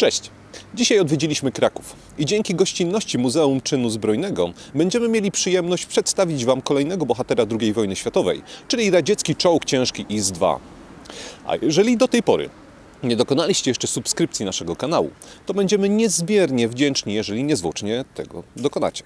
Cześć! Dzisiaj odwiedziliśmy Kraków i dzięki gościnności Muzeum Czynu Zbrojnego będziemy mieli przyjemność przedstawić Wam kolejnego bohatera II wojny światowej, czyli radziecki czołg ciężki IS-2. A jeżeli do tej pory nie dokonaliście jeszcze subskrypcji naszego kanału, to będziemy niezmiernie wdzięczni, jeżeli niezwłocznie tego dokonacie.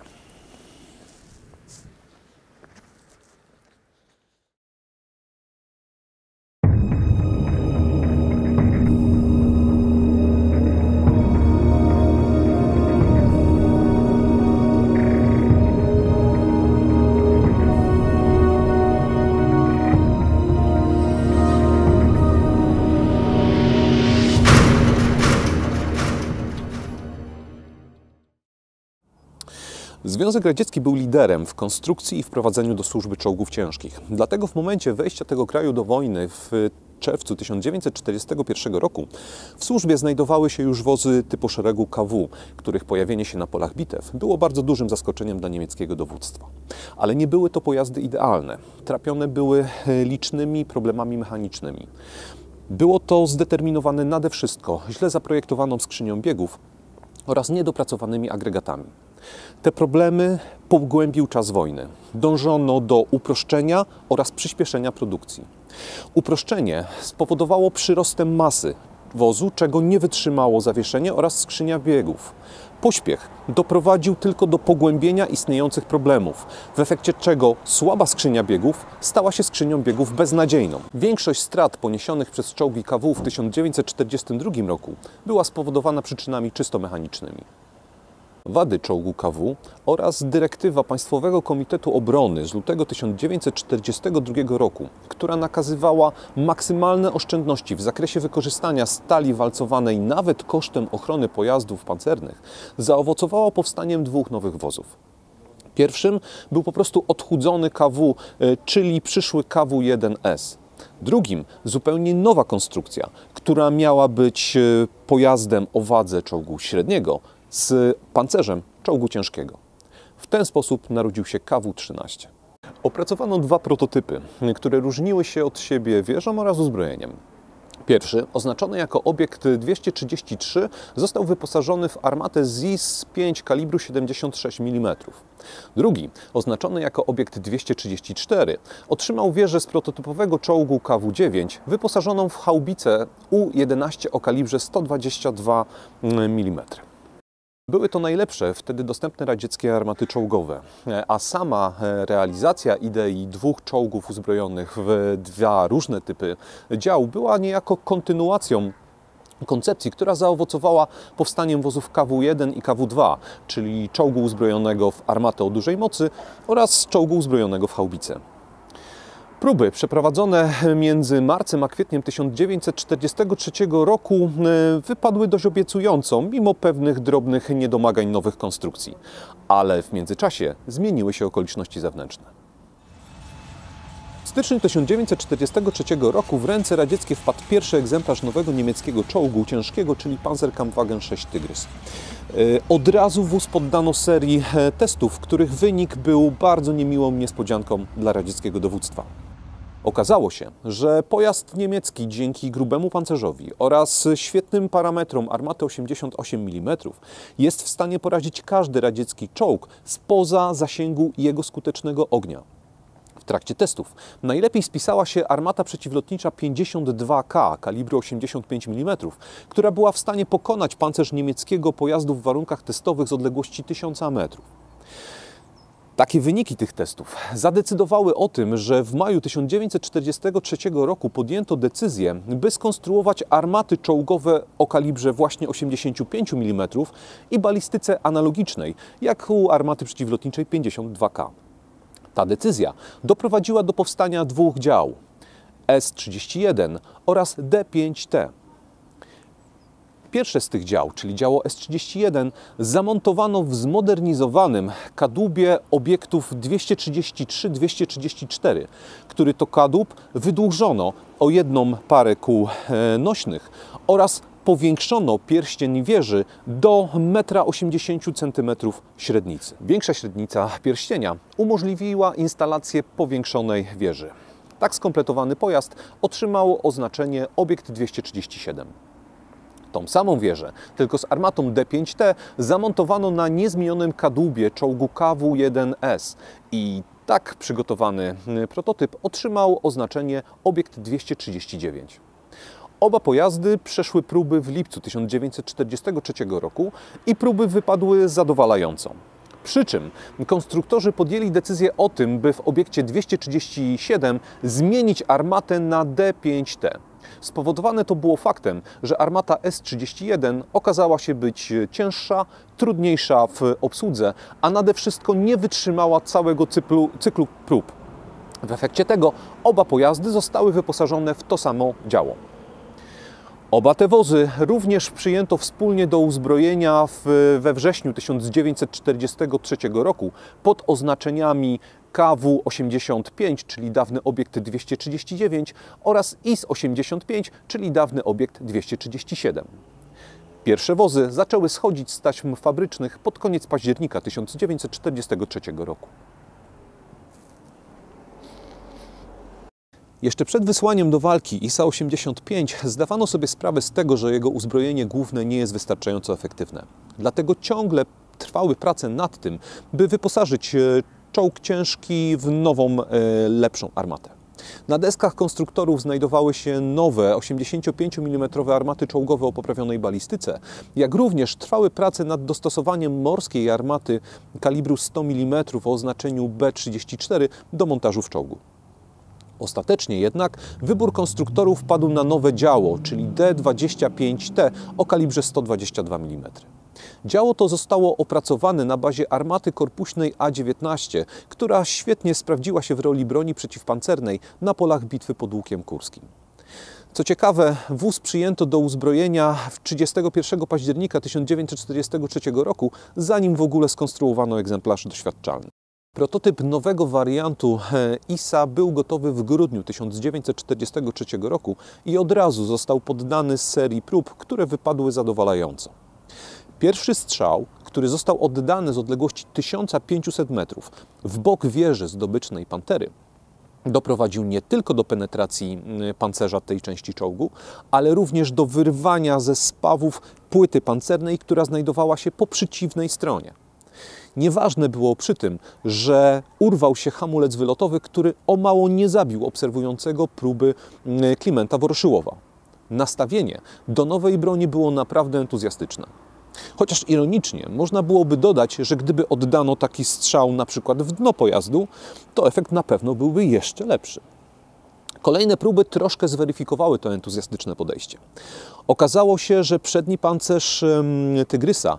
Związek Radziecki był liderem w konstrukcji i wprowadzeniu do służby czołgów ciężkich. Dlatego w momencie wejścia tego kraju do wojny w czerwcu 1941 roku w służbie znajdowały się już wozy typu szeregu KW, których pojawienie się na polach bitew było bardzo dużym zaskoczeniem dla niemieckiego dowództwa. Ale nie były to pojazdy idealne. Trapione były licznymi problemami mechanicznymi. Było to zdeterminowane nade wszystko źle zaprojektowaną skrzynią biegów oraz niedopracowanymi agregatami. Te problemy pogłębił czas wojny. Dążono do uproszczenia oraz przyspieszenia produkcji. Uproszczenie spowodowało przyrostem masy wozu, czego nie wytrzymało zawieszenie oraz skrzynia biegów. Pośpiech doprowadził tylko do pogłębienia istniejących problemów, w efekcie czego słaba skrzynia biegów stała się skrzynią biegów beznadziejną. Większość strat poniesionych przez czołgi KW w 1942 roku była spowodowana przyczynami czysto mechanicznymi. Wady czołgu KW oraz dyrektywa Państwowego Komitetu Obrony z lutego 1942 roku, która nakazywała maksymalne oszczędności w zakresie wykorzystania stali walcowanej nawet kosztem ochrony pojazdów pancernych, zaowocowała powstaniem dwóch nowych wozów. Pierwszym był po prostu odchudzony KW, czyli przyszły KW-1S. Drugim zupełnie nowa konstrukcja, która miała być pojazdem o wadze czołgu średniego, z pancerzem czołgu ciężkiego. W ten sposób narodził się KW-13. Opracowano dwa prototypy, które różniły się od siebie wieżą oraz uzbrojeniem. Pierwszy, oznaczony jako obiekt 233, został wyposażony w armatę ZIS-5 kalibru 76 mm. Drugi, oznaczony jako obiekt 234, otrzymał wieżę z prototypowego czołgu KW-9 wyposażoną w haubicę U-11 o kalibrze 122 mm. Były to najlepsze wtedy dostępne radzieckie armaty czołgowe, a sama realizacja idei dwóch czołgów uzbrojonych w dwa różne typy dział była niejako kontynuacją koncepcji, która zaowocowała powstaniem wozów KW-1 i KW-2, czyli czołgu uzbrojonego w armatę o dużej mocy oraz czołgu uzbrojonego w haubicę. Próby przeprowadzone między marcem a kwietniem 1943 roku wypadły dość obiecująco, mimo pewnych drobnych niedomagań nowych konstrukcji. Ale w międzyczasie zmieniły się okoliczności zewnętrzne. W styczniu 1943 roku w ręce radzieckie wpadł pierwszy egzemplarz nowego niemieckiego czołgu ciężkiego, czyli Panzerkampfwagen 6 Tygrys. Od razu wóz poddano serii testów, których wynik był bardzo niemiłą niespodzianką dla radzieckiego dowództwa. Okazało się, że pojazd niemiecki dzięki grubemu pancerzowi oraz świetnym parametrom armaty 88 mm jest w stanie porazić każdy radziecki czołg spoza zasięgu jego skutecznego ognia. W trakcie testów najlepiej spisała się armata przeciwlotnicza 52K kalibru 85 mm, która była w stanie pokonać pancerz niemieckiego pojazdu w warunkach testowych z odległości 1000 metrów. Takie wyniki tych testów zadecydowały o tym, że w maju 1943 roku podjęto decyzję, by skonstruować armaty czołgowe o kalibrze właśnie 85 mm i balistyce analogicznej, jak u armaty przeciwlotniczej 52K. Ta decyzja doprowadziła do powstania dwóch dział, S-31 oraz D-5T. Pierwsze z tych dział, czyli działo S-31, zamontowano w zmodernizowanym kadłubie obiektów 233-234, który to kadłub wydłużono o jedną parę kół nośnych oraz powiększono pierścień wieży do 1,80 m średnicy. Większa średnica pierścienia umożliwiła instalację powiększonej wieży. Tak skompletowany pojazd otrzymał oznaczenie obiekt 237. tą samą wieżę, tylko z armatą D5T, zamontowano na niezmienionym kadłubie czołgu KW-1S i tak przygotowany prototyp otrzymał oznaczenie Obiekt 239. Oba pojazdy przeszły próby w lipcu 1943 roku i próby wypadły zadowalająco. Przy czym konstruktorzy podjęli decyzję o tym, by w obiekcie 237 zmienić armatę na D5T. Spowodowane to było faktem, że armata S-31 okazała się być cięższa, trudniejsza w obsłudze, a nade wszystko nie wytrzymała całego cyklu prób. W efekcie tego oba pojazdy zostały wyposażone w to samo działo. Oba te wozy również przyjęto wspólnie do uzbrojenia we wrześniu 1943 roku pod oznaczeniami KW-85, czyli dawny obiekt 239 oraz IS-85, czyli dawny obiekt 237. Pierwsze wozy zaczęły schodzić z taśm fabrycznych pod koniec października 1943 roku. Jeszcze przed wysłaniem do walki IS-85 zdawano sobie sprawę z tego, że jego uzbrojenie główne nie jest wystarczająco efektywne. Dlatego ciągle trwały prace nad tym, by wyposażyć czołg ciężki w nową, lepszą armatę. Na deskach konstruktorów znajdowały się nowe 85 mm armaty czołgowe o poprawionej balistyce, jak również trwały prace nad dostosowaniem morskiej armaty kalibru 100 mm o oznaczeniu B-34 do montażu w czołgu. Ostatecznie jednak wybór konstruktorów padł na nowe działo, czyli D-25T o kalibrze 122 mm. Działo to zostało opracowane na bazie armaty korpuśnej A-19, która świetnie sprawdziła się w roli broni przeciwpancernej na polach bitwy pod Łukiem Kurskim. Co ciekawe, wóz przyjęto do uzbrojenia 31 października 1943 roku, zanim w ogóle skonstruowano egzemplarz doświadczalny. Prototyp nowego wariantu IS-a był gotowy w grudniu 1943 roku i od razu został poddany serii prób, które wypadły zadowalająco. Pierwszy strzał, który został oddany z odległości 1500 metrów w bok wieży zdobycznej Pantery, doprowadził nie tylko do penetracji pancerza tej części czołgu, ale również do wyrwania ze spawów płyty pancernej, która znajdowała się po przeciwnej stronie. Nieważne było przy tym, że urwał się hamulec wylotowy, który o mało nie zabił obserwującego próby Klimenta Woroszyłowa. Nastawienie do nowej broni było naprawdę entuzjastyczne. Chociaż ironicznie można byłoby dodać, że gdyby oddano taki strzał na przykład w dno pojazdu, to efekt na pewno byłby jeszcze lepszy. Kolejne próby troszkę zweryfikowały to entuzjastyczne podejście. Okazało się, że przedni pancerz Tygrysa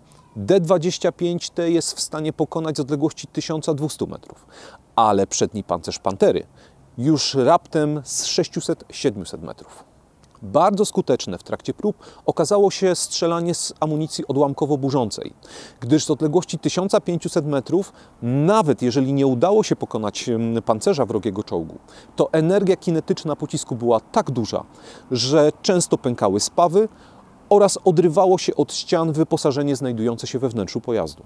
D-25T jest w stanie pokonać z odległości 1200 metrów, ale przedni pancerz Pantery już raptem z 600-700 metrów. Bardzo skuteczne w trakcie prób okazało się strzelanie z amunicji odłamkowo-burzącej, gdyż z odległości 1500 metrów, nawet jeżeli nie udało się pokonać pancerza wrogiego czołgu, to energia kinetyczna pocisku była tak duża, że często pękały spawy oraz odrywało się od ścian wyposażenie znajdujące się we wnętrzu pojazdu.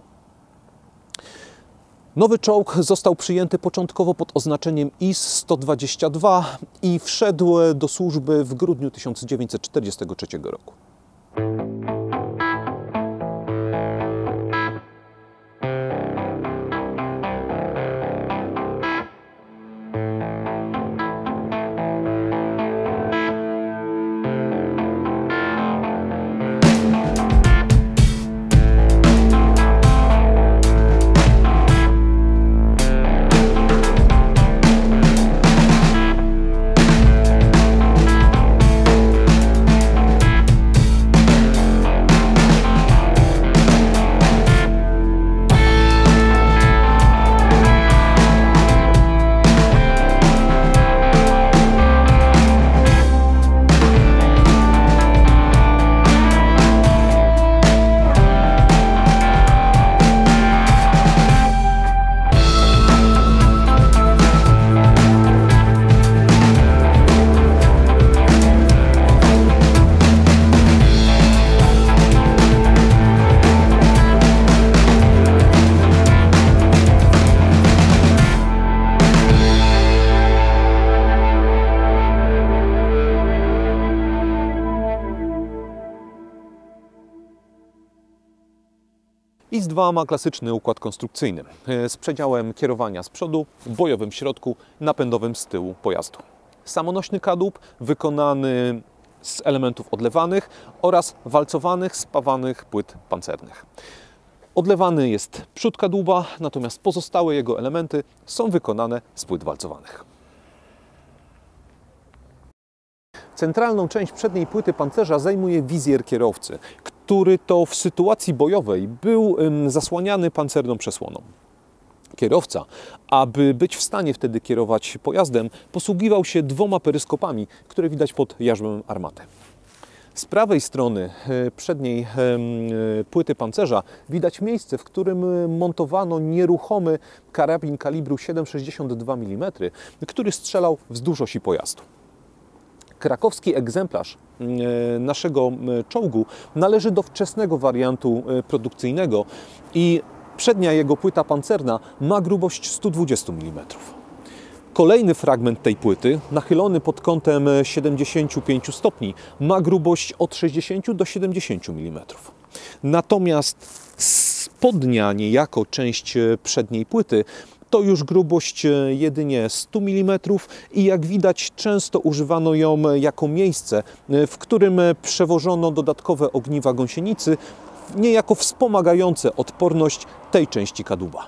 Nowy czołg został przyjęty początkowo pod oznaczeniem IS-122 i wszedł do służby w grudniu 1943 roku. IS-2 ma klasyczny układ konstrukcyjny z przedziałem kierowania z przodu, bojowym w środku, napędowym z tyłu pojazdu. Samonośny kadłub wykonany z elementów odlewanych oraz walcowanych, spawanych płyt pancernych. Odlewany jest przód kadłuba, natomiast pozostałe jego elementy są wykonane z płyt walcowanych. Centralną część przedniej płyty pancerza zajmuje wizjer kierowcy, który to w sytuacji bojowej był zasłaniany pancerną przesłoną. Kierowca, aby być w stanie wtedy kierować pojazdem, posługiwał się dwoma peryskopami, które widać pod jarzmem armaty. Z prawej strony przedniej płyty pancerza widać miejsce, w którym montowano nieruchomy karabin kalibru 7,62 mm, który strzelał wzdłuż osi pojazdu. Krakowski egzemplarz naszego czołgu należy do wczesnego wariantu produkcyjnego i przednia jego płyta pancerna ma grubość 120 mm. Kolejny fragment tej płyty, nachylony pod kątem 75 stopni, ma grubość od 60 do 70 mm. Natomiast spodnia niejako część przedniej płyty to już grubość jedynie 100 mm i jak widać często używano ją jako miejsce, w którym przewożono dodatkowe ogniwa gąsienicy, niejako wspomagające odporność tej części kadłuba.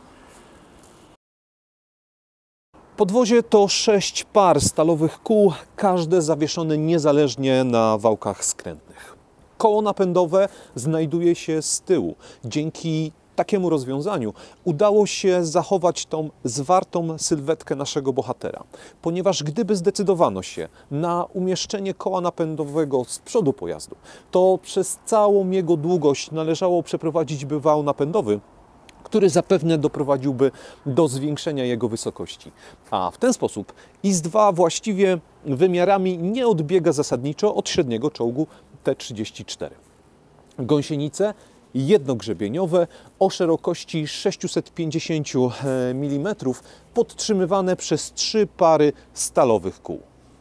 Podwozie to 6 par stalowych kół, każde zawieszone niezależnie na wałkach skrętnych. Koło napędowe znajduje się z tyłu. Dzięki takiemu rozwiązaniu udało się zachować tą zwartą sylwetkę naszego bohatera, ponieważ gdyby zdecydowano się na umieszczenie koła napędowego z przodu pojazdu, to przez całą jego długość należało przeprowadzić by wał napędowy, który zapewne doprowadziłby do zwiększenia jego wysokości. A w ten sposób IS-2 właściwie wymiarami nie odbiega zasadniczo od średniego czołgu T-34. Gąsienice jednogrzebieniowe o szerokości 650 mm, podtrzymywane przez 3 pary stalowych kół.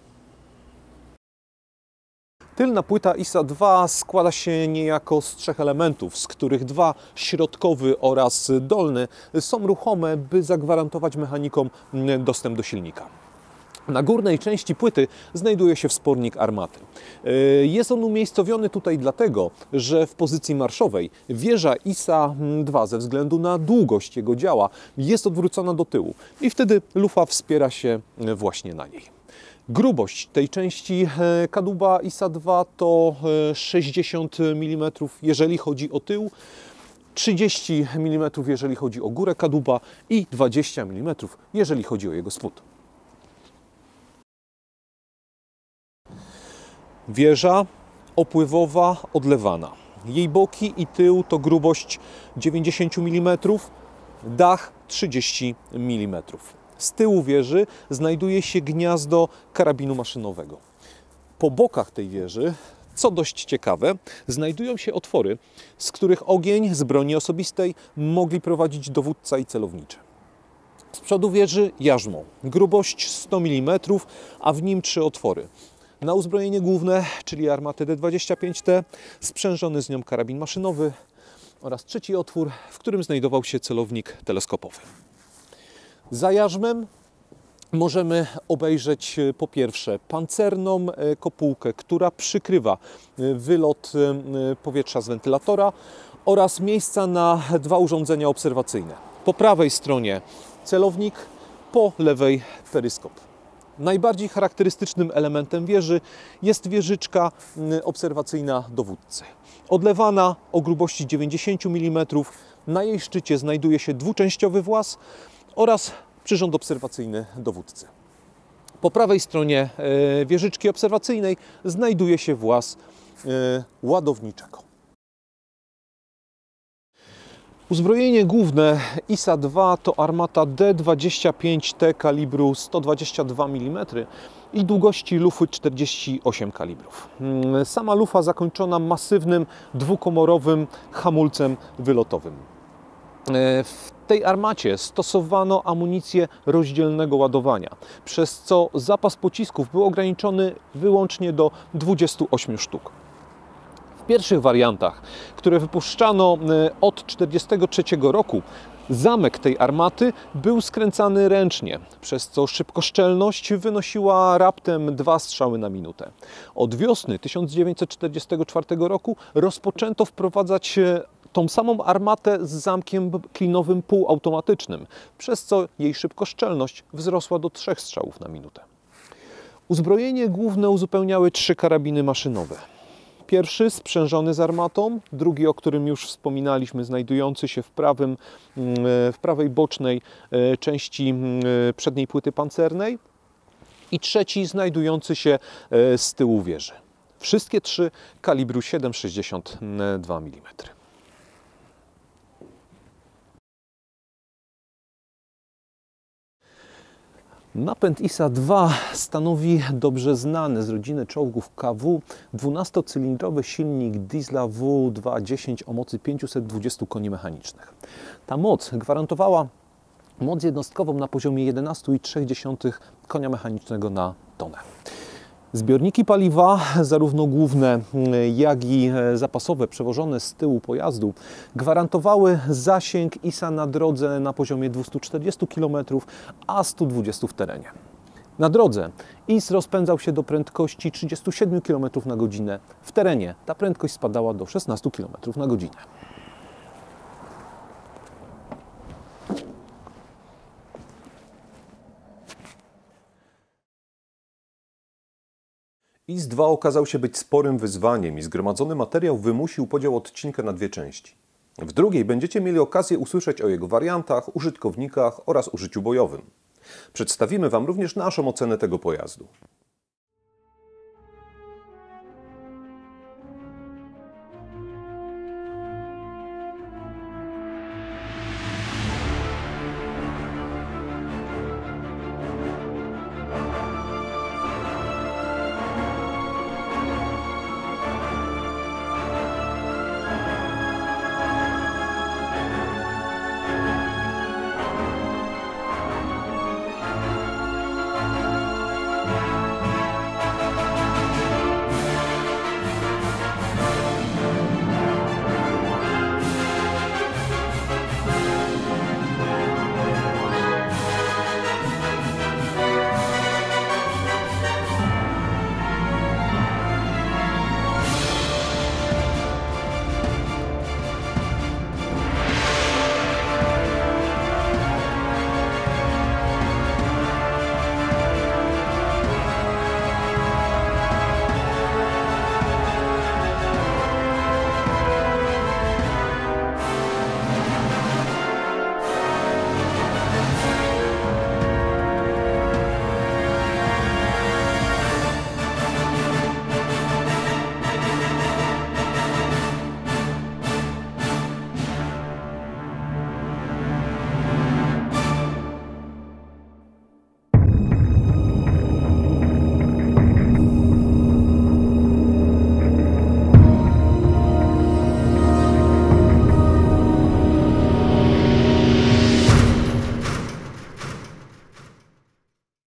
Tylna płyta IS-2 składa się niejako z 3 elementów, z których 2, środkowy oraz dolny, są ruchome, by zagwarantować mechanikom dostęp do silnika. Na górnej części płyty znajduje się wspornik armaty. Jest on umiejscowiony tutaj dlatego, że w pozycji marszowej wieża IS-2 ze względu na długość jego działa jest odwrócona do tyłu i wtedy lufa wspiera się właśnie na niej. Grubość tej części kadłuba IS-2 to 60 mm, jeżeli chodzi o tył, 30 mm, jeżeli chodzi o górę kadłuba i 20 mm, jeżeli chodzi o jego spód. Wieża opływowa odlewana. Jej boki i tył to grubość 90 mm, dach 30 mm. Z tyłu wieży znajduje się gniazdo karabinu maszynowego. Po bokach tej wieży, co dość ciekawe, znajdują się otwory, z których ogień z broni osobistej mogli prowadzić dowódca i celowniczy. Z przodu wieży jarzmo, grubość 100 mm, a w nim 3 otwory. Na uzbrojenie główne, czyli armatę D-25T, sprzężony z nią karabin maszynowy oraz 3. otwór, w którym znajdował się celownik teleskopowy. Za jarzmem możemy obejrzeć po pierwsze pancerną kopułkę, która przykrywa wylot powietrza z wentylatora oraz miejsca na 2 urządzenia obserwacyjne. Po prawej stronie celownik, po lewej peryskop. Najbardziej charakterystycznym elementem wieży jest wieżyczka obserwacyjna dowódcy. Odlewana o grubości 90 mm, na jej szczycie znajduje się dwuczęściowy włas oraz przyrząd obserwacyjny dowódcy. Po prawej stronie wieżyczki obserwacyjnej znajduje się włas ładowniczego. Uzbrojenie główne IS-2 to armata D-25T kalibru 122 mm i długości lufy 48 kalibrów. Sama lufa zakończona masywnym, dwukomorowym hamulcem wylotowym. W tej armacie stosowano amunicję rozdzielnego ładowania, przez co zapas pocisków był ograniczony wyłącznie do 28 sztuk. W pierwszych wariantach, które wypuszczano od 1943 roku, zamek tej armaty był skręcany ręcznie, przez co szybkoszczelność wynosiła raptem 2 strzały na minutę. Od wiosny 1944 roku rozpoczęto wprowadzać tą samą armatę z zamkiem klinowym półautomatycznym, przez co jej szybkoszczelność wzrosła do 3 strzałów na minutę. Uzbrojenie główne uzupełniały 3 karabiny maszynowe. Pierwszy sprzężony z armatą, drugi, o którym już wspominaliśmy, znajdujący się w prawej bocznej części przedniej płyty pancernej i trzeci znajdujący się z tyłu wieży. Wszystkie 3 kalibru 7,62 mm. Napęd ISA-2 stanowi dobrze znany z rodziny czołgów KW 12-cylindrowy silnik diesla W210 o mocy 520 koni mechanicznych. Ta moc gwarantowała moc jednostkową na poziomie 11,3 konia mechanicznego na tonę. Zbiorniki paliwa, zarówno główne, jak i zapasowe, przewożone z tyłu pojazdu, gwarantowały zasięg ISA na drodze na poziomie 240 km, a 120 w terenie. Na drodze IS rozpędzał się do prędkości 37 km na godzinę. W terenie ta prędkość spadała do 16 km na godzinę. IS-2 okazał się być sporym wyzwaniem i zgromadzony materiał wymusił podział odcinka na 2 części. W drugiej będziecie mieli okazję usłyszeć o jego wariantach, użytkownikach oraz użyciu bojowym. Przedstawimy Wam również naszą ocenę tego pojazdu.